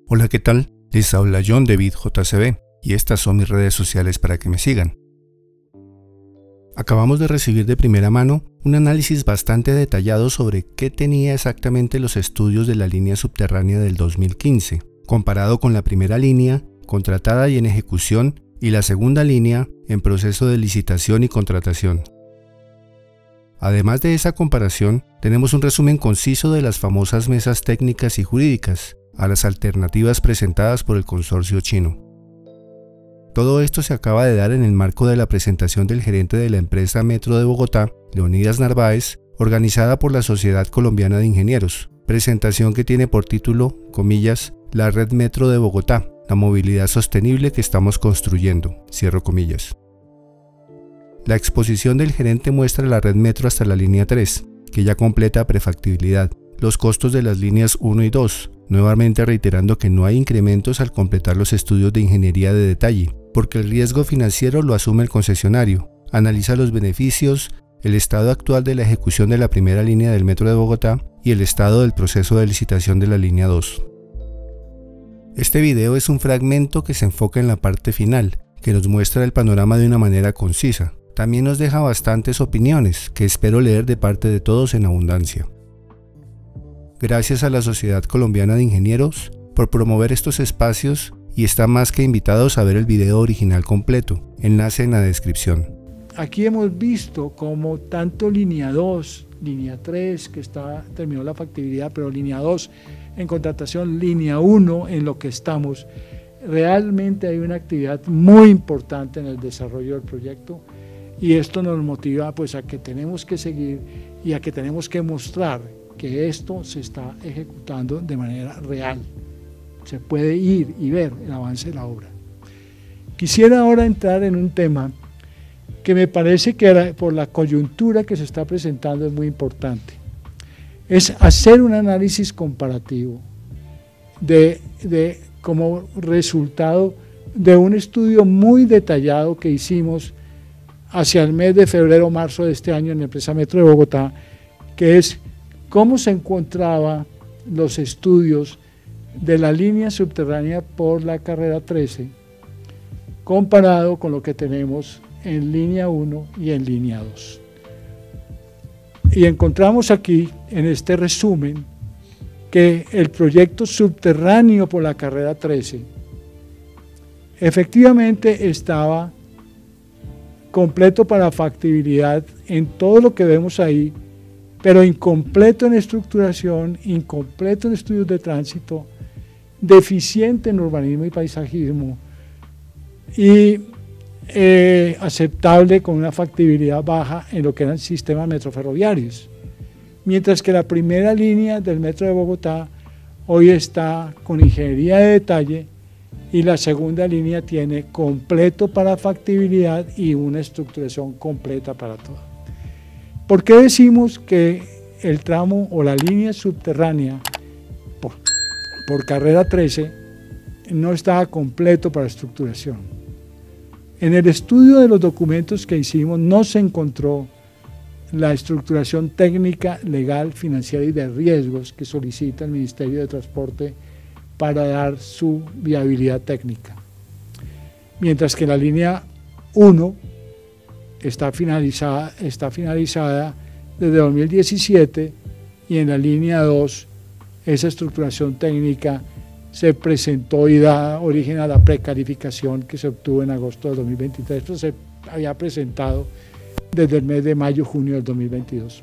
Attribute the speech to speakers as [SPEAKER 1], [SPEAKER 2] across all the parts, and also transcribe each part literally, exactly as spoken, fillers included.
[SPEAKER 1] Hola, ¿qué tal? Les habla John de BitJCB y estas son mis redes sociales para que me sigan. Acabamos de recibir de primera mano un análisis bastante detallado sobre qué tenía exactamente los estudios de la línea subterránea del dos mil quince, comparado con la primera línea, contratada y en ejecución, y la segunda línea, en proceso de licitación y contratación. Además de esa comparación, tenemos un resumen conciso de las famosas mesas técnicas y jurídicas, a las alternativas presentadas por el consorcio chino. Todo esto se acaba de dar en el marco de la presentación del gerente de la empresa Metro de Bogotá, Leonidas Narváez, organizada por la Sociedad Colombiana de Ingenieros, presentación que tiene por título, comillas, la Red Metro de Bogotá, la movilidad sostenible que estamos construyendo, cierro comillas. La exposición del gerente muestra la red Metro hasta la línea tres, que ya completa prefactibilidad, los costos de las líneas uno y dos, nuevamente reiterando que no hay incrementos al completar los estudios de ingeniería de detalle, porque el riesgo financiero lo asume el concesionario, analiza los beneficios, el estado actual de la ejecución de la primera línea del Metro de Bogotá y el estado del proceso de licitación de la línea dos. Este video es un fragmento que se enfoca en la parte final, que nos muestra el panorama de una manera concisa. También nos deja bastantes opiniones, que espero leer de parte de todos en abundancia. Gracias a la Sociedad Colombiana de Ingenieros por promover estos espacios y están más que invitados a ver el video original completo, enlace en la descripción.
[SPEAKER 2] Aquí hemos visto como tanto línea dos, línea tres, que está, terminó la factibilidad, pero línea dos en contratación, línea uno en lo que estamos. Realmente hay una actividad muy importante en el desarrollo del proyecto y esto nos motiva pues a que tenemos que seguir y a que tenemos que mostrar que esto se está ejecutando de manera real. Se puede ir y ver el avance de la obra. Quisiera ahora entrar en un tema que me parece que era, por la coyuntura que se está presentando es muy importante. Es hacer un análisis comparativo de, de, como resultado de un estudio muy detallado que hicimos hacia el mes de febrero o marzo de este año en la empresa Metro de Bogotá, que es cómo se encontraban los estudios de la línea subterránea por la carrera trece comparado con lo que tenemos en línea uno y en línea dos. Y encontramos aquí, en este resumen, que el proyecto subterráneo por la carrera trece efectivamente estaba completo para factibilidad en todo lo que vemos ahí, pero incompleto en estructuración, incompleto en estudios de tránsito, deficiente en urbanismo y paisajismo y eh, aceptable con una factibilidad baja en lo que eran sistemas metroferroviarios. Mientras que la primera línea del Metro de Bogotá hoy está con ingeniería de detalle y la segunda línea tiene completo para factibilidad y una estructuración completa para todo. ¿Por qué decimos que el tramo o la línea subterránea por, por carrera trece no estaba completo para estructuración? En el estudio de los documentos que hicimos no se encontró la estructuración técnica, legal, financiera y de riesgos que solicita el Ministerio de Transporte para dar su viabilidad técnica. Mientras que la línea uno está finalizada, está finalizada desde dos mil diecisiete y en la línea dos esa estructuración técnica se presentó y da origen a la precalificación que se obtuvo en agosto de dos mil veintitrés. Esto se había presentado desde el mes de mayo-junio del dos mil veintidós.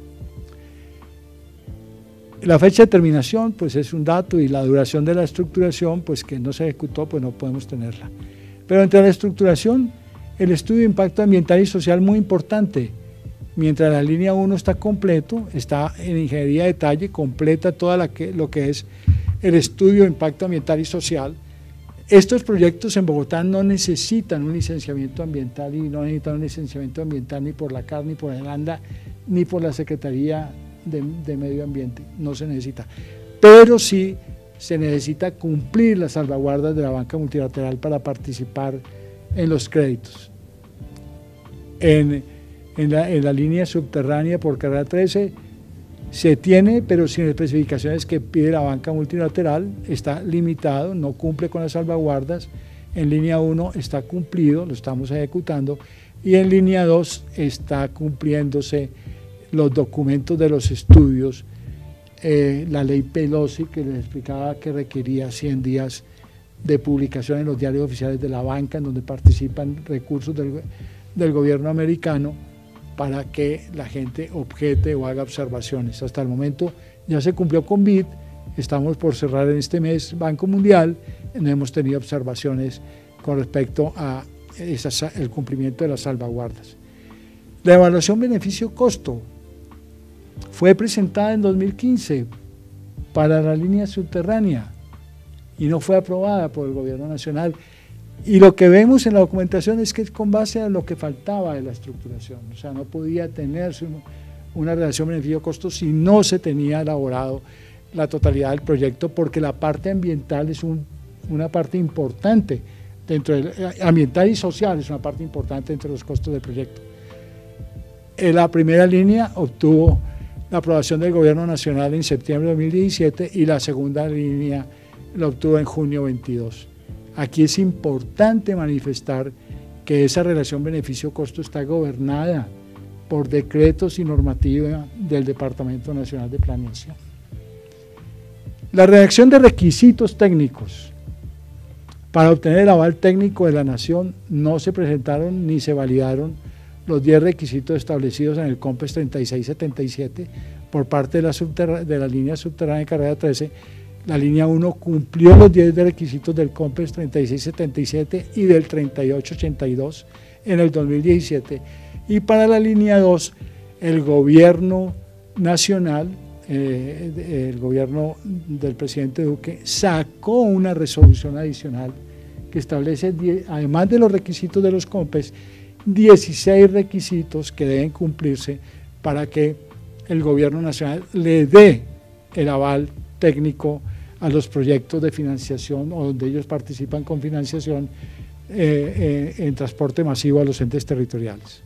[SPEAKER 2] La fecha de terminación pues es un dato y la duración de la estructuración pues que no se ejecutó pues no podemos tenerla. Pero entre la estructuración, el estudio de impacto ambiental y social muy importante. Mientras la línea uno está completo, está en ingeniería de detalle, completa todo lo que es el estudio de impacto ambiental y social. Estos proyectos en Bogotá no necesitan un licenciamiento ambiental y no necesitan un licenciamiento ambiental ni por la C A R, ni por el ANDA, ni por la Secretaría de, de Medio Ambiente, no se necesita. Pero sí se necesita cumplir las salvaguardas de la banca multilateral para participar en los créditos. En, en, la, en la línea subterránea por carrera trece Se tiene, pero sin especificaciones que pide la banca multilateral, está limitado, no cumple con las salvaguardas. En línea uno está cumplido, lo estamos ejecutando, y en línea dos está cumpliéndose los documentos de los estudios, eh, la ley Pelosi, que les explicaba que requería cien días de publicación en los diarios oficiales de la banca, en donde participan recursos del, del gobierno americano, para que la gente objete o haga observaciones. Hasta el momento ya se cumplió con B I D, estamos por cerrar en este mes Banco Mundial, no hemos tenido observaciones con respecto a esas, el cumplimiento de las salvaguardas. La evaluación beneficio-costo fue presentada en dos mil quince para la línea subterránea y no fue aprobada por el gobierno nacional. Y lo que vemos en la documentación es que es con base a lo que faltaba de la estructuración, o sea, no podía tenerse una relación beneficio-costo si no se tenía elaborado la totalidad del proyecto, porque la parte ambiental es un, una parte importante, dentro del, ambiental y social es una parte importante entre los costos del proyecto. En la primera línea obtuvo la aprobación del gobierno nacional en septiembre de dos mil diecisiete y la segunda línea la obtuvo en junio veintidós. Aquí es importante manifestar que esa relación beneficio-costo está gobernada por decretos y normativa del Departamento Nacional de Planeación. La redacción de requisitos técnicos para obtener el aval técnico de la Nación no se presentaron ni se validaron los diez requisitos establecidos en el COMPES treinta y seis setenta y siete por parte de la, de la línea subterránea de carrera trece. La línea uno cumplió los diez requisitos del COMPES treinta y seis setenta y siete y del treinta y ocho ochenta y dos en el dos mil diecisiete. Y para la línea dos, el gobierno nacional, eh, el gobierno del presidente Duque, sacó una resolución adicional que establece, además de los requisitos de los COMPES, dieciséis requisitos que deben cumplirse para que el gobierno nacional le dé el aval técnico a los proyectos de financiación o donde ellos participan con financiación eh, eh, en transporte masivo a los entes territoriales.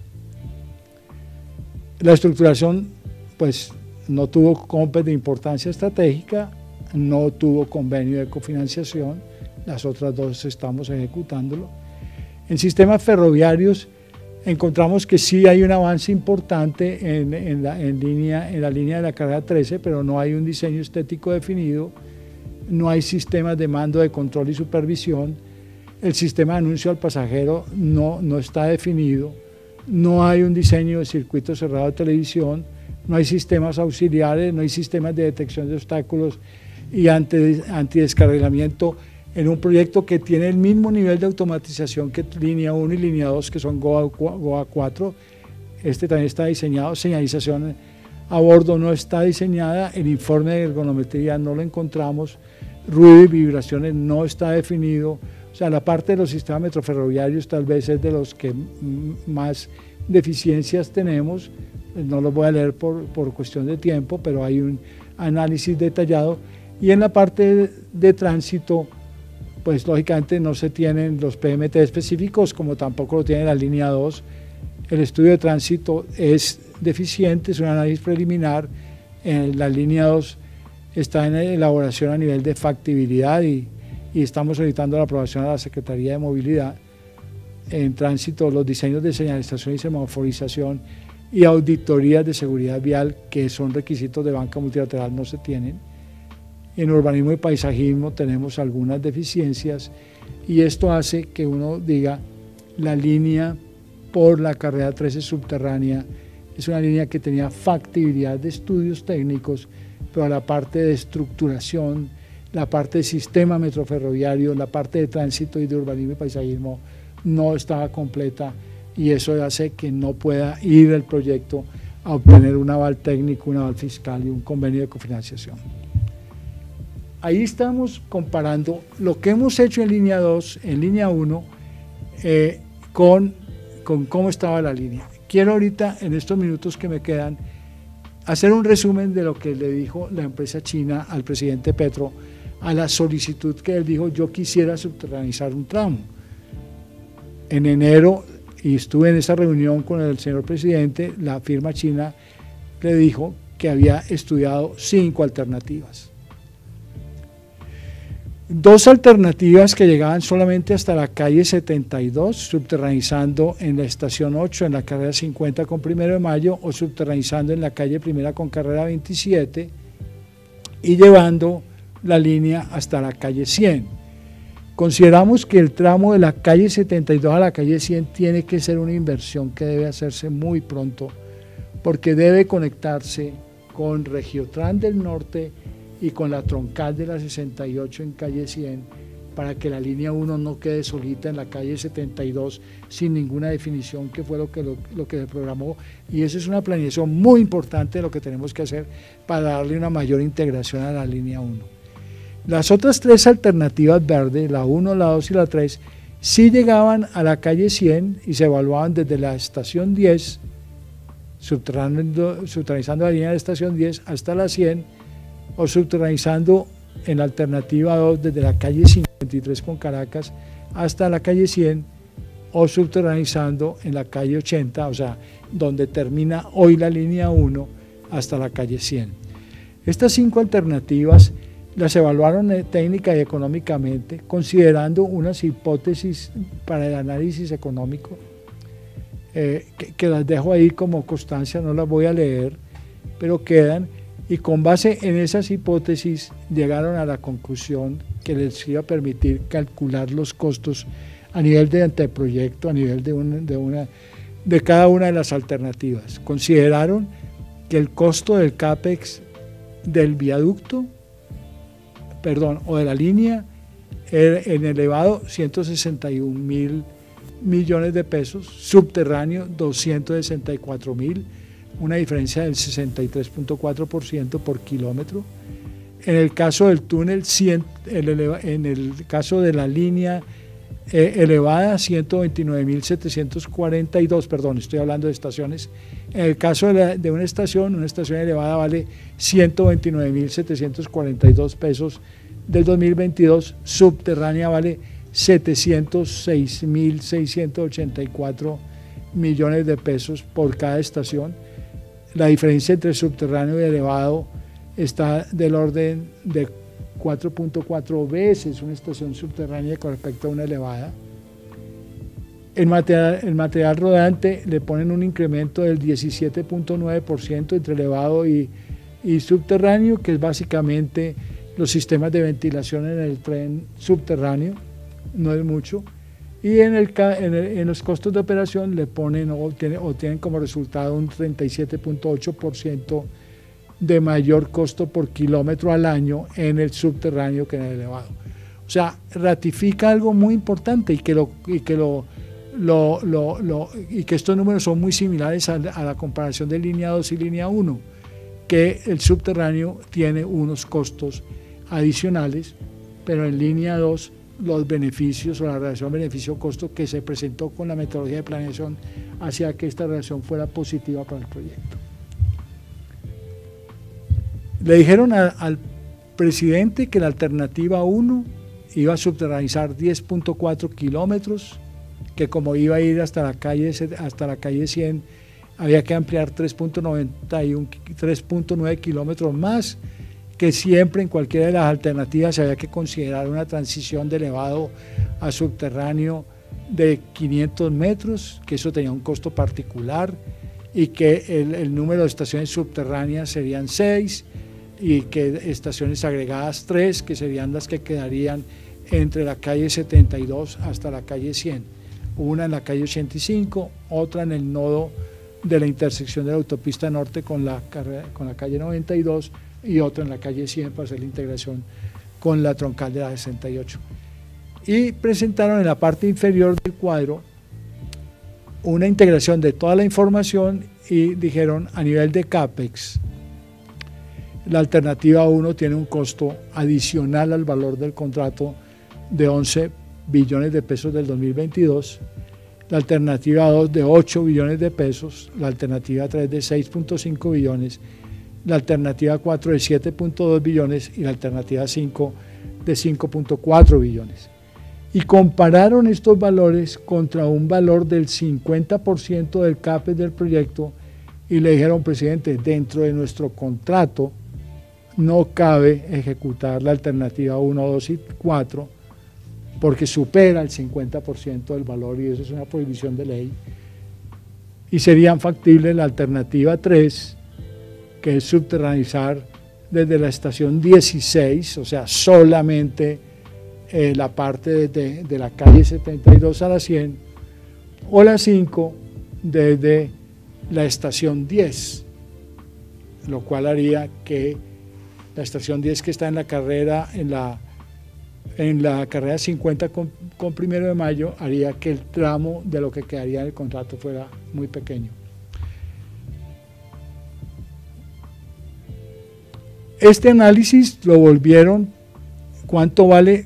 [SPEAKER 2] La estructuración pues no tuvo COMPES de importancia estratégica, no tuvo convenio de cofinanciación, las otras dos estamos ejecutándolo. En sistemas ferroviarios encontramos que sí hay un avance importante en, en, la, en, línea, en la línea de la carrera trece, pero no hay un diseño estético definido, no hay sistemas de mando, de control y supervisión, el sistema de anuncio al pasajero no, no está definido, no hay un diseño de circuito cerrado de televisión, no hay sistemas auxiliares, no hay sistemas de detección de obstáculos y anti, antidescarrilamiento en un proyecto que tiene el mismo nivel de automatización que línea uno y línea dos, que son GOA cuatro. Este también está diseñado, señalización a bordo no está diseñada, el informe de ergonometría no lo encontramos, ruido y vibraciones no está definido, o sea, la parte de los sistemas metroferroviarios tal vez es de los que más deficiencias tenemos, no los voy a leer por, por cuestión de tiempo, pero hay un análisis detallado, y en la parte de, de tránsito, pues lógicamente no se tienen los P M T específicos, como tampoco lo tiene la línea dos. El estudio de tránsito es deficiente, es un análisis preliminar. En la línea dos está en elaboración a nivel de factibilidad y, y estamos solicitando la aprobación a la Secretaría de Movilidad. En tránsito, los diseños de señalización y semaforización y auditorías de seguridad vial, que son requisitos de banca multilateral, no se tienen. En urbanismo y paisajismo tenemos algunas deficiencias y esto hace que uno diga la línea por la carrera trece subterránea es una línea que tenía factibilidad de estudios técnicos, pero la parte de estructuración, la parte de sistema metroferroviario, la parte de tránsito y de urbanismo y paisajismo no estaba completa y eso hace que no pueda ir el proyecto a obtener un aval técnico, un aval fiscal y un convenio de cofinanciación. Ahí estamos comparando lo que hemos hecho en línea dos, en línea uno, eh, con, con cómo estaba la línea. Quiero ahorita, en estos minutos que me quedan, hacer un resumen de lo que le dijo la empresa china al presidente Petro a la solicitud que él dijo, yo quisiera subterranizar un tramo. En enero, y estuve en esa reunión con el señor presidente, la firma china le dijo que había estudiado cinco alternativas. Dos alternativas que llegaban solamente hasta la calle setenta y dos, subterranizando en la estación ocho, en la carrera cincuenta con Primero de Mayo, o subterranizando en la calle Primera con carrera veintisiete, y llevando la línea hasta la calle cien. Consideramos que el tramo de la calle setenta y dos a la calle cien tiene que ser una inversión que debe hacerse muy pronto, porque debe conectarse con Regiotran del Norte y con la troncal de la sesenta y ocho en calle cien, para que la línea uno no quede solita en la calle setenta y dos sin ninguna definición, que fue lo que, lo, lo que se programó, y eso es una planeación muy importante de lo que tenemos que hacer para darle una mayor integración a la línea uno. Las otras tres alternativas verdes, la uno, la dos y la tres, sí llegaban a la calle cien y se evaluaban desde la estación diez, subterranizando, subterranizando la línea de la estación diez hasta la cien, o subterranizando en la alternativa dos desde la calle cincuenta y tres con Caracas hasta la calle cien, o subterranizando en la calle ochenta, o sea, donde termina hoy la línea uno, hasta la calle cien. Estas cinco alternativas las evaluaron técnica y económicamente, considerando unas hipótesis para el análisis económico, eh, que, que las dejo ahí como constancia, no las voy a leer, pero quedan. Y con base en esas hipótesis llegaron a la conclusión que les iba a permitir calcular los costos a nivel de anteproyecto, a nivel de, un, de, una, de cada una de las alternativas. Consideraron que el costo del CAPEX del viaducto, perdón, o de la línea, en elevado ciento sesenta y un mil millones de pesos, subterráneo doscientos sesenta y cuatro mil, una diferencia del sesenta y tres punto cuatro por ciento por kilómetro. En el caso del túnel, cien, el eleva, en el caso de la línea eh, elevada, ciento veintinueve mil setecientos cuarenta y dos, perdón, estoy hablando de estaciones. En el caso de, la, de una estación, una estación elevada vale ciento veintinueve mil setecientos cuarenta y dos pesos del dos mil veintidós, subterránea vale setecientos seis mil seiscientos ochenta y cuatro millones de pesos por cada estación. La diferencia entre subterráneo y elevado está del orden de cuatro punto cuatro veces una estación subterránea con respecto a una elevada. El material, el material rodante le ponen un incremento del diecisiete punto nueve por ciento entre elevado y, y subterráneo, que es básicamente los sistemas de ventilación en el tren subterráneo, no es mucho. Y en, el, en, el, en los costos de operación le ponen o tienen, o tienen como resultado un treinta y siete punto ocho por ciento de mayor costo por kilómetro al año en el subterráneo que en el elevado. O sea, ratifica algo muy importante y que, lo, y que, lo, lo, lo, lo, y que estos números son muy similares a, a la comparación de línea dos y línea uno, que el subterráneo tiene unos costos adicionales, pero en línea dos los beneficios o la relación beneficio-costo que se presentó con la metodología de planeación hacía que esta relación fuera positiva para el proyecto. Le dijeron a, al presidente que la alternativa uno iba a subterranizar diez punto cuatro kilómetros, que como iba a ir hasta la calle, hasta la calle cien, había que ampliar tres punto nueve kilómetros más, que siempre en cualquiera de las alternativas había que considerar una transición de elevado a subterráneo de quinientos metros, que eso tenía un costo particular, y que el, el número de estaciones subterráneas serían seis, y que estaciones agregadas tres, que serían las que quedarían entre la calle setenta y dos hasta la calle cien. Una en la calle ochenta y cinco, otra en el nodo de la intersección de la autopista norte con la, con la calle noventa y dos, y otra en la calle cien para hacer la integración con la troncal de la sesenta y ocho. Y presentaron en la parte inferior del cuadro una integración de toda la información y dijeron a nivel de CAPEX, la alternativa uno tiene un costo adicional al valor del contrato de once billones de pesos del dos mil veintidós, la alternativa dos de ocho billones de pesos, la alternativa tres de seis punto cinco billones, la alternativa cuatro de siete punto dos billones y la alternativa cinco de cinco punto cuatro billones. Y compararon estos valores contra un valor del cincuenta por ciento del CAPEX del proyecto y le dijeron, presidente, dentro de nuestro contrato no cabe ejecutar la alternativa uno, dos y cuatro porque supera el cincuenta por ciento del valor y eso es una prohibición de ley. Y serían factibles la alternativa tres, que es subterranizar desde la estación dieciséis, o sea, solamente eh, la parte de, de, de la calle setenta y dos a la cien, o la cinco desde la estación diez, lo cual haría que la estación diez que está en la carrera, en la, en la carrera cincuenta con, con primero de mayo, haría que el tramo de lo que quedaría en el contrato fuera muy pequeño. Este análisis lo volvieron cuánto vale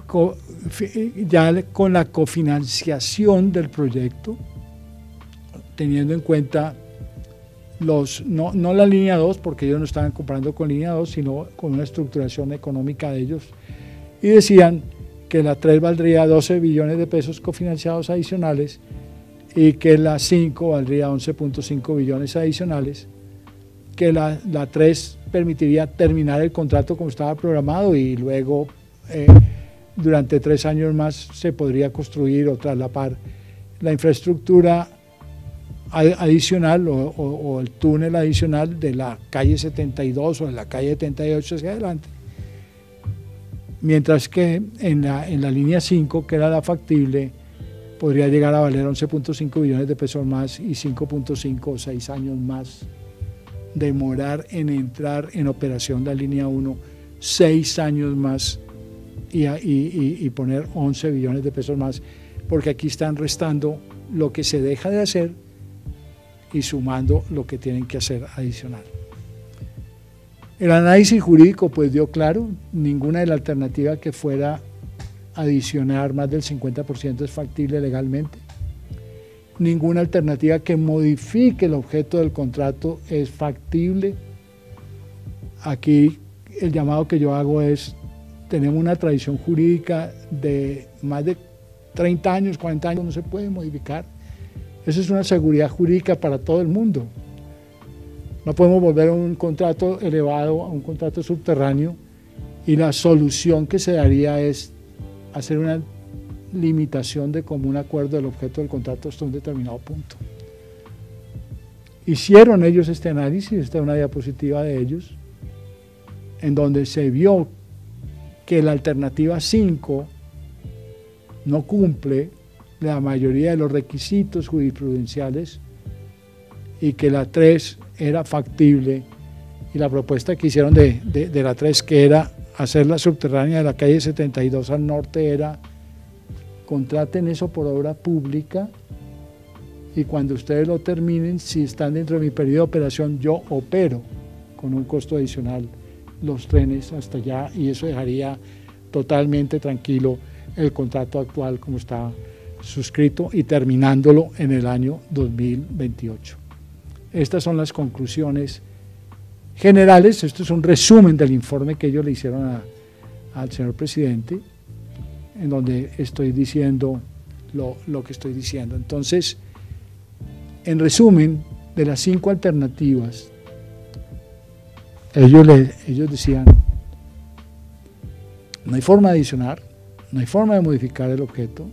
[SPEAKER 2] ya con la cofinanciación del proyecto, teniendo en cuenta los, no, no la línea dos, porque ellos no estaban comparando con línea dos, sino con una estructuración económica de ellos, y decían que la tres valdría doce billones de pesos cofinanciados adicionales y que la cinco valdría once punto cinco billones adicionales, que la, la tres permitiría terminar el contrato como estaba programado y luego eh, durante tres años más se podría construir o traslapar la infraestructura adicional o, o, o el túnel adicional de la calle setenta y dos o de la calle setenta y ocho hacia adelante. Mientras que en la, en la línea cinco, que era la factible, podría llegar a valer once punto cinco billones de pesos más y cinco punto cinco o seis años más. Demorar en entrar en operación la línea uno seis años más y, y, y, y poner once billones de pesos más, porque aquí están restando lo que se deja de hacer y sumando lo que tienen que hacer adicional. El análisis jurídico pues dio claro, ninguna de las alternativas que fuera adicionar más del cincuenta por ciento es factible legalmente. Ninguna alternativa que modifique el objeto del contrato es factible. Aquí el llamado que yo hago es, tenemos una tradición jurídica de más de treinta años, cuarenta años, no se puede modificar. Eso es una seguridad jurídica para todo el mundo. No podemos volver a un contrato elevado, a un contrato subterráneo, y la solución que se daría es hacer una limitación de común acuerdo del objeto del contrato hasta un determinado punto. Hicieron ellos este análisis, esta es una diapositiva de ellos, en donde se vio que la alternativa cinco no cumple la mayoría de los requisitos jurisprudenciales y que la tres era factible, y la propuesta que hicieron de, de, de la tres, que era hacerla subterránea de la calle setenta y dos al norte, era contraten eso por obra pública y cuando ustedes lo terminen, si están dentro de mi periodo de operación, yo opero con un costo adicional los trenes hasta allá, y eso dejaría totalmente tranquilo el contrato actual como está suscrito y terminándolo en el año dos mil veintiocho. Estas son las conclusiones generales. Esto es un resumen del informe que ellos le hicieron a, al señor presidente, en donde estoy diciendo lo, lo que estoy diciendo. Entonces, en resumen, de las cinco alternativas, ellos, le, ellos decían, no hay forma de adicionar, no hay forma de modificar el objeto,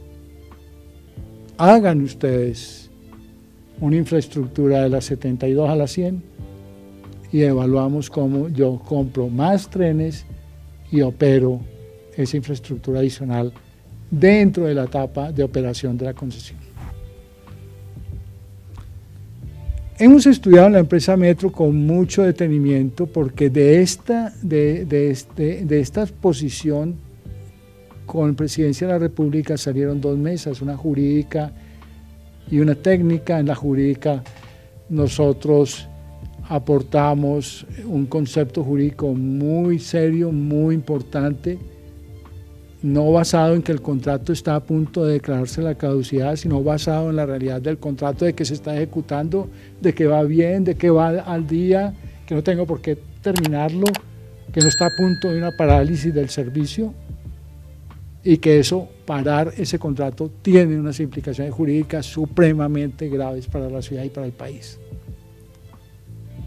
[SPEAKER 2] hagan ustedes una infraestructura de la setenta y dos a la cien y evaluamos cómo yo compro más trenes y opero esa infraestructura adicional dentro de la etapa de operación de la concesión. Hemos estudiado en la empresa Metro con mucho detenimiento porque de esta, de, de este, de esta exposición con Presidencia de la República salieron dos mesas, una jurídica y una técnica. En la jurídica nosotros aportamos un concepto jurídico muy serio, muy importante, no basado en que el contrato está a punto de declararse la caducidad, sino basado en la realidad del contrato, de que se está ejecutando, de que va bien, de que va al día, que no tengo por qué terminarlo, que no está a punto de una parálisis del servicio, y que eso, parar ese contrato, tiene unas implicaciones jurídicas supremamente graves para la ciudad y para el país.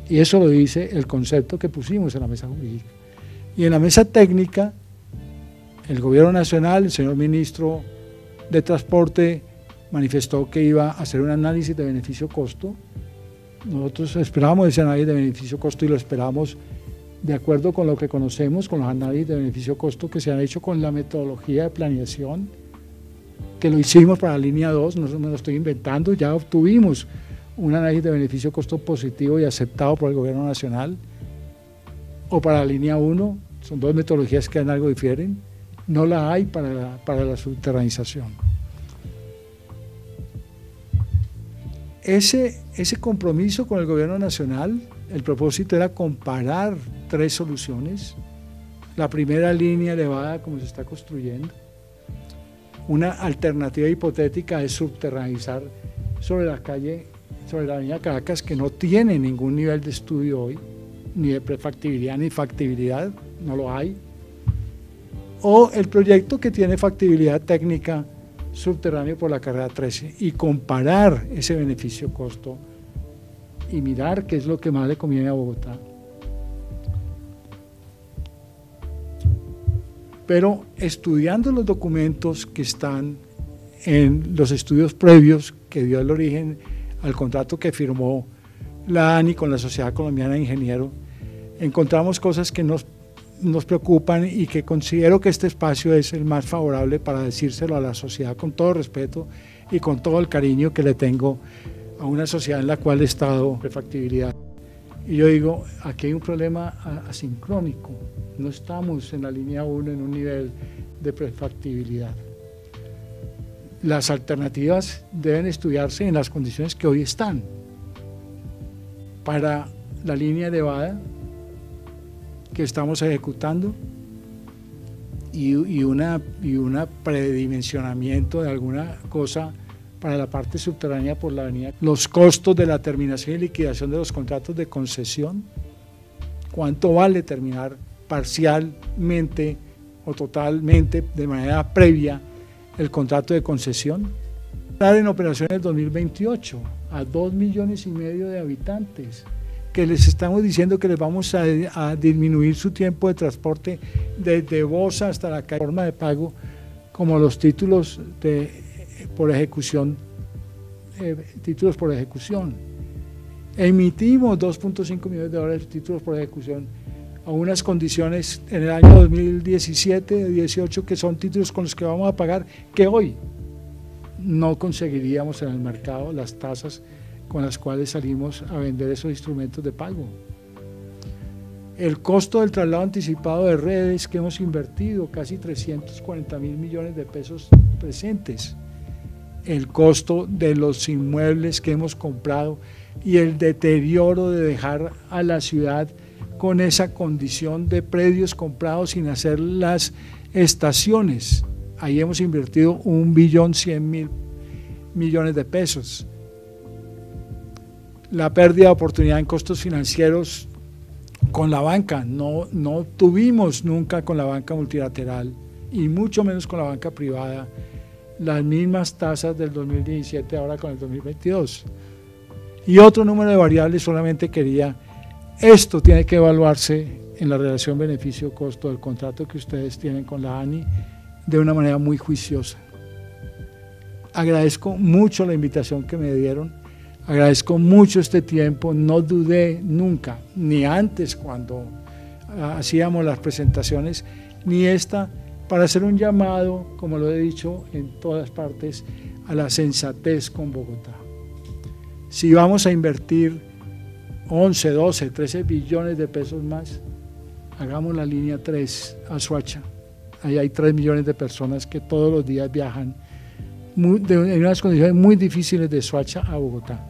[SPEAKER 2] Y eso lo dice el concepto que pusimos en la mesa jurídica. Y en la mesa técnica, el gobierno nacional, el señor ministro de Transporte, manifestó que iba a hacer un análisis de beneficio-costo. Nosotros esperábamos ese análisis de beneficio-costo y lo esperamos de acuerdo con lo que conocemos, con los análisis de beneficio-costo que se han hecho con la metodología de planeación, que lo hicimos para la línea dos, no me lo estoy inventando, ya obtuvimos un análisis de beneficio-costo positivo y aceptado por el gobierno nacional, o para la línea uno, son dos metodologías que en algo difieren, no la hay para la, para la subterranización. Ese, ese compromiso con el gobierno nacional, el propósito era comparar tres soluciones. La primera línea elevada, como se está construyendo. Una alternativa hipotética es subterranizar sobre la calle, sobre la avenida Caracas, que no tiene ningún nivel de estudio hoy, ni de prefactibilidad ni factibilidad, no lo hay. O el proyecto que tiene factibilidad técnica subterráneo por la carrera trece y comparar ese beneficio-costo y mirar qué es lo que más le conviene a Bogotá. Pero estudiando los documentos que están en los estudios previos que dio el origen al contrato que firmó la ANI con la Sociedad Colombiana de Ingenieros, encontramos cosas que nos, nos preocupan y que considero que este espacio es el más favorable para decírselo a la sociedad con todo respeto y con todo el cariño que le tengo a una sociedad en la cual he estado prefactibilidad. Y yo digo, aquí hay un problema asincrónico, no estamos en la línea uno en un nivel de prefactibilidad. Las alternativas deben estudiarse en las condiciones que hoy están. Para la línea elevada que estamos ejecutando y, y, una, y una predimensionamiento de alguna cosa para la parte subterránea por la avenida. Los costos de la terminación y liquidación de los contratos de concesión, cuánto vale terminar parcialmente o totalmente de manera previa el contrato de concesión. Estar en operación en el dos mil veintiocho a dos millones y medio de habitantes, que les estamos diciendo que les vamos a, a disminuir su tiempo de transporte desde Bosa hasta la calle, forma de pago, como los títulos de por ejecución, eh, títulos por ejecución. Emitimos dos punto cinco millones de dólares de títulos por ejecución a unas condiciones en el año dos mil diecisiete, dieciocho, que son títulos con los que vamos a pagar, que hoy no conseguiríamos en el mercado las tasas con las cuales salimos a vender esos instrumentos de pago. El costo del traslado anticipado de redes que hemos invertido, casi trescientos cuarenta mil millones de pesos presentes. El costo de los inmuebles que hemos comprado y el deterioro de dejar a la ciudad con esa condición de predios comprados sin hacer las estaciones. Ahí hemos invertido un billón cien mil millones de pesos. La pérdida de oportunidad en costos financieros con la banca, no, no tuvimos nunca con la banca multilateral y mucho menos con la banca privada las mismas tasas del dos mil diecisiete ahora con el dos mil veintidós. Y otro número de variables, solamente quería, esto tiene que evaluarse en la relación beneficio-costo del contrato que ustedes tienen con la ANI de una manera muy juiciosa. Agradezco mucho la invitación que me dieron, agradezco mucho este tiempo, no dudé nunca, ni antes cuando hacíamos las presentaciones, ni esta, para hacer un llamado, como lo he dicho en todas partes, a la sensatez con Bogotá. Si vamos a invertir once, doce, trece billones de pesos más, hagamos la línea tres a Soacha. Ahí hay tres millones de personas que todos los días viajan muy, de, en unas condiciones muy difíciles de Soacha a Bogotá.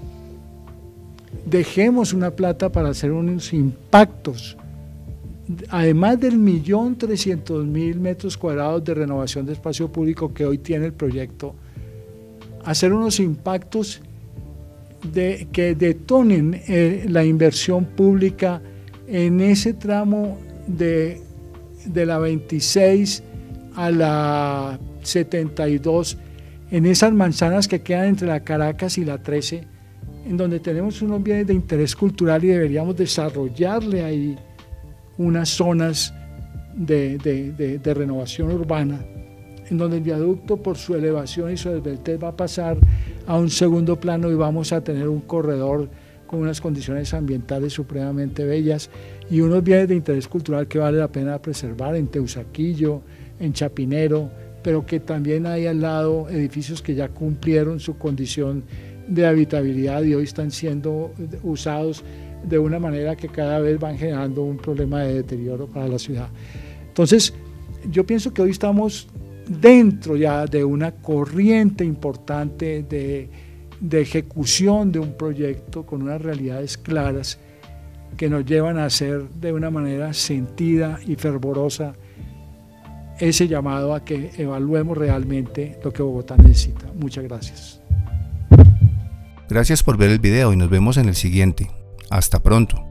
[SPEAKER 2] Dejemos una plata para hacer unos impactos, además del millón trescientos mil metros cuadrados de renovación de espacio público que hoy tiene el proyecto, hacer unos impactos de, que detonen eh, la inversión pública en ese tramo de, de la veintiséis a la setenta y dos, en esas manzanas que quedan entre la Caracas y la trece, en donde tenemos unos bienes de interés cultural y deberíamos desarrollarle ahí unas zonas de, de, de, de renovación urbana, en donde el viaducto por su elevación y su esbeltez va a pasar a un segundo plano y vamos a tener un corredor con unas condiciones ambientales supremamente bellas y unos bienes de interés cultural que vale la pena preservar en Teusaquillo, en Chapinero, pero que también hay al lado edificios que ya cumplieron su condición de habitabilidad y hoy están siendo usados de una manera que cada vez van generando un problema de deterioro para la ciudad. Entonces, yo pienso que hoy estamos dentro ya de una corriente importante de, de ejecución de un proyecto con unas realidades claras que nos llevan a hacer de una manera sentida y fervorosa ese llamado a que evaluemos realmente lo que Bogotá necesita. Muchas gracias.
[SPEAKER 1] Gracias por ver el video y nos vemos en el siguiente. Hasta pronto.